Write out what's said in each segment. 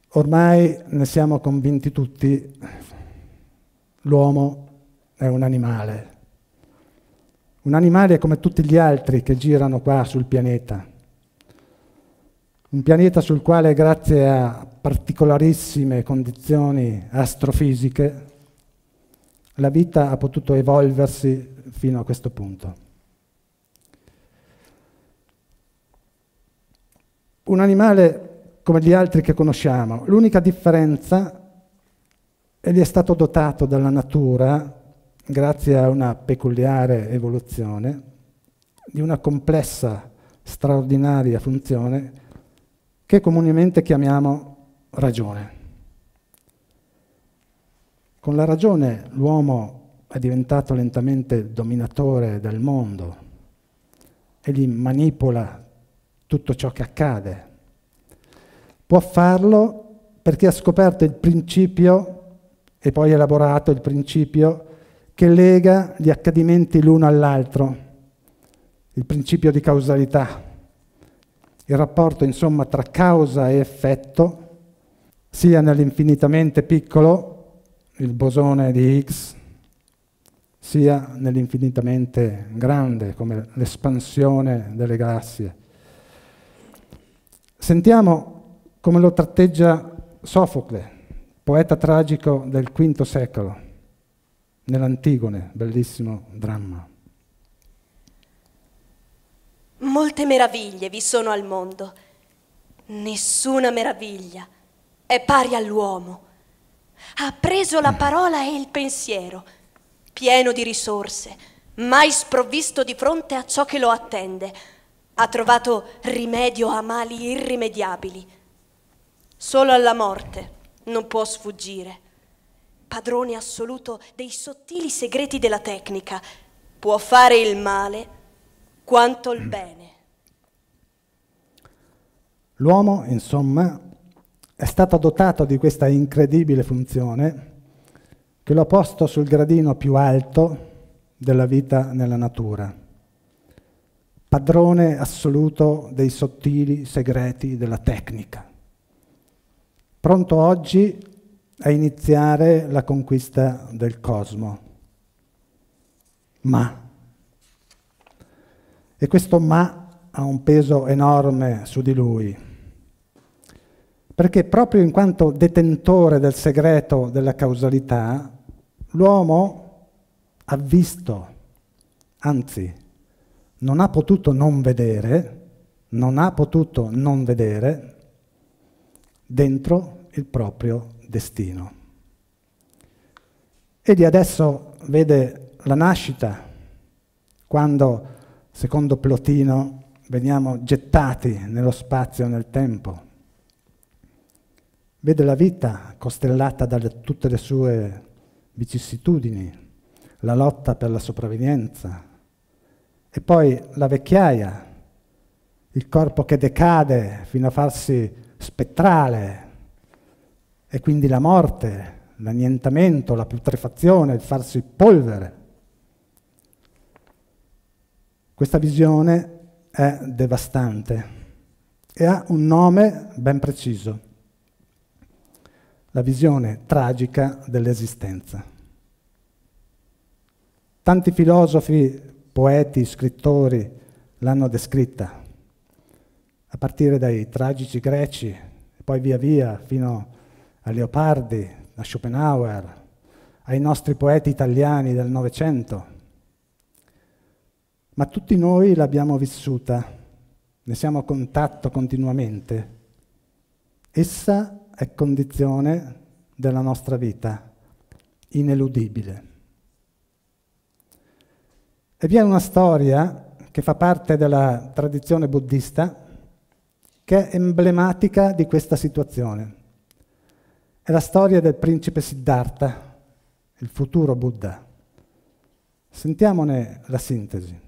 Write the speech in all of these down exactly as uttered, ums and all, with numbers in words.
Ormai ne siamo convinti tutti, l'uomo è un animale. Un animale come tutti gli altri che girano qua sul pianeta. Un pianeta sul quale, grazie a particolarissime condizioni astrofisiche, la vita ha potuto evolversi fino a questo punto. Un animale come gli altri che conosciamo. L'unica differenza è che è stato dotato dalla natura, grazie a una peculiare evoluzione, di una complessa, straordinaria funzione che comunemente chiamiamo ragione. Con la ragione l'uomo è diventato lentamente dominatore del mondo, egli manipola tutto ciò che accade. Può farlo perché ha scoperto il principio e poi elaborato il principio che lega gli accadimenti l'uno all'altro, il principio di causalità, il rapporto insomma tra causa e effetto, sia nell'infinitamente piccolo, il bosone di Higgs, sia nell'infinitamente grande, come l'espansione delle galassie. Sentiamo come lo tratteggia Sofocle, poeta tragico del quinto secolo, nell'Antigone, bellissimo dramma. Molte meraviglie vi sono al mondo, nessuna meraviglia è pari all'uomo. Ha preso la parola e il pensiero, pieno di risorse, mai sprovvisto di fronte a ciò che lo attende. Ha trovato rimedio a mali irrimediabili. Solo alla morte non può sfuggire. Padrone assoluto dei sottili segreti della tecnica, può fare il male quanto il bene. L'uomo, insomma, è stato dotato di questa incredibile funzione che lo ha posto sul gradino più alto della vita nella natura. Padrone assoluto dei sottili segreti della tecnica. Pronto oggi a iniziare la conquista del cosmo. Ma. E questo ma ha un peso enorme su di lui, perché proprio in quanto detentore del segreto della causalità, l'uomo ha visto, anzi, non ha potuto non vedere, non ha potuto non vedere dentro il proprio destino. Egli adesso vede la nascita, quando, secondo Plotino, veniamo gettati nello spazio e nel tempo. Vede la vita costellata da tutte le sue vicissitudini, la lotta per la sopravvivenza, e poi la vecchiaia, il corpo che decade fino a farsi spettrale, e quindi la morte, l'annientamento, la putrefazione, il farsi polvere. Questa visione è devastante e ha un nome ben preciso: la visione tragica dell'esistenza. Tanti filosofi, poeti, scrittori l'hanno descritta, a partire dai tragici greci, e poi via via fino a Leopardi, a Schopenhauer, ai nostri poeti italiani del Novecento. Ma tutti noi l'abbiamo vissuta, ne siamo a contatto continuamente. Essa è condizione della nostra vita, ineludibile. E vi è una storia che fa parte della tradizione buddista che è emblematica di questa situazione. È la storia del principe Siddhartha, il futuro Buddha. Sentiamone la sintesi.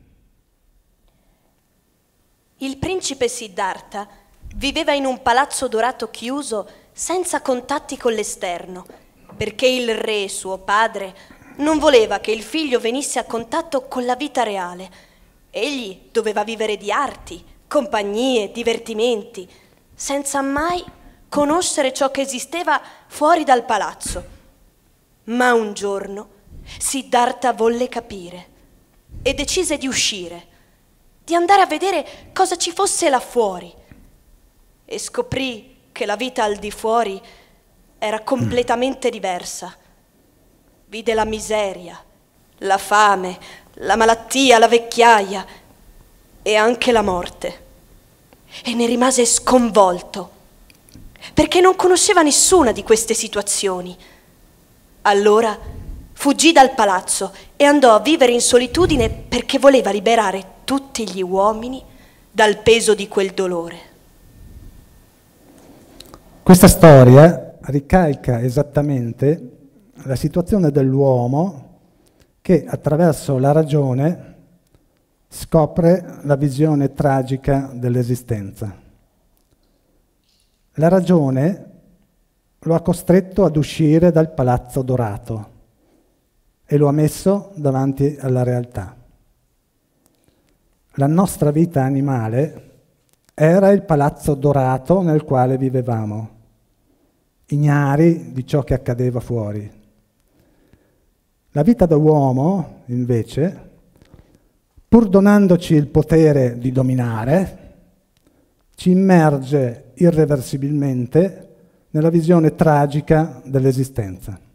Il principe Siddhartha viveva in un palazzo dorato chiuso senza contatti con l'esterno, perché il re, suo padre, non voleva che il figlio venisse a contatto con la vita reale. Egli doveva vivere di arti, compagnie, divertimenti, senza mai conoscere ciò che esisteva fuori dal palazzo. Ma un giorno Siddhartha volle capire e decise di uscire, di andare a vedere cosa ci fosse là fuori, e scoprì che la vita al di fuori era completamente diversa. Vide la miseria, la fame, la malattia, la vecchiaia e anche la morte. E ne rimase sconvolto, perché non conosceva nessuna di queste situazioni. Allora fuggì dal palazzo e andò a vivere in solitudine perché voleva liberare tutti gli uomini dal peso di quel dolore. Questa storia ricalca esattamente la situazione dell'uomo che attraverso la ragione scopre la visione tragica dell'esistenza. La ragione lo ha costretto ad uscire dal palazzo dorato e lo ha messo davanti alla realtà. La nostra vita animale era il palazzo dorato nel quale vivevamo, ignari di ciò che accadeva fuori. La vita da uomo, invece, pur donandoci il potere di dominare, ci immerge irreversibilmente nella visione tragica dell'esistenza.